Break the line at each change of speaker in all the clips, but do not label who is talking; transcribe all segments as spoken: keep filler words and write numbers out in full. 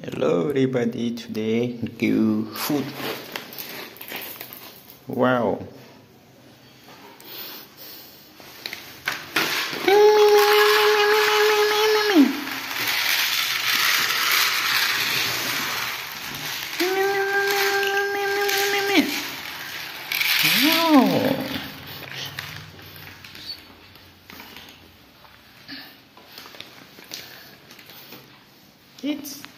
Hello everybody, today give food. Wow. Wow. It's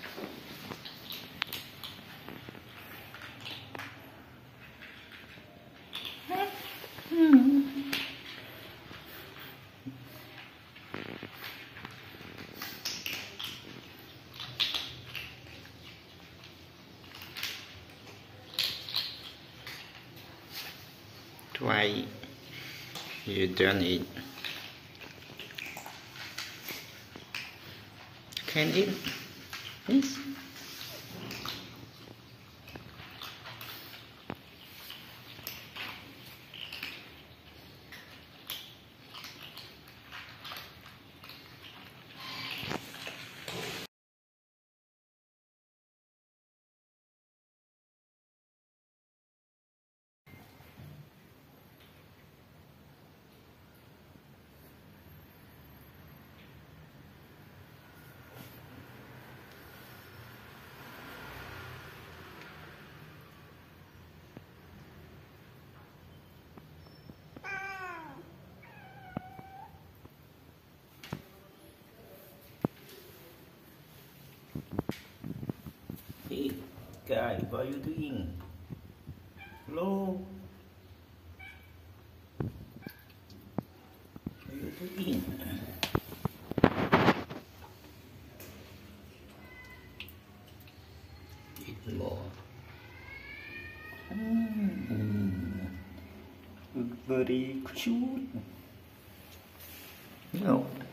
why you don't eat? Can eat? Yes. Hey, guy, what are you doing? Hello? What are you doing? Eat more. Mm. Very cute. No.